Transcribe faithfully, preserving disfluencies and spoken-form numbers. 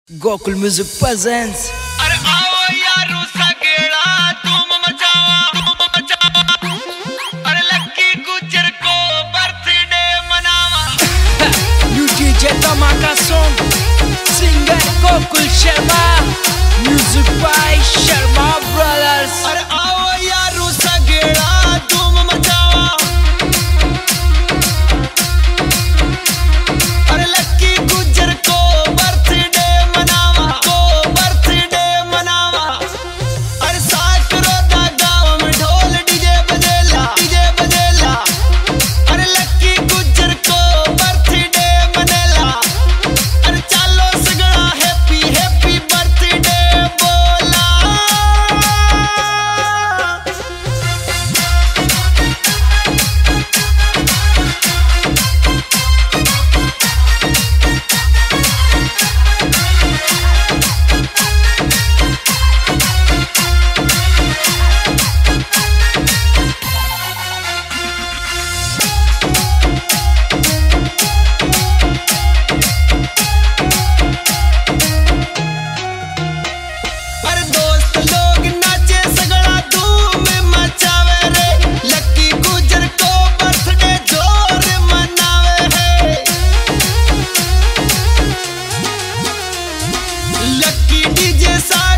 Gokul music presents. अरे आओ यारो सगेड़ा तुम मचावा तुम मचावा। अरे लक्की गुज्जर को बर्थडे मनावा। न्यू डीजे धमाका song, singer Gokul Sharma, music by Sharma brothers. अरे आओ यारो सगेड़ा तुम मचावा। अरे लक्की गुज्जर को बर्थडे मनावा को बर्थडे मनावा। अरे साकरो दा गाँव में ढोल डीजे बजेला डीजे बजेला। अरे लक्की गुज्जर को बर्थडे मनेला। अरे चालो सगड़ा हैप्पी हैप्पी बर्थडे बोला। अरे दोस्त लोग नाचे सगड़ा धूम मचावे रे। लक्की गुज्जर को बर्थडे जोर मनावे है। लक्की डीजे सा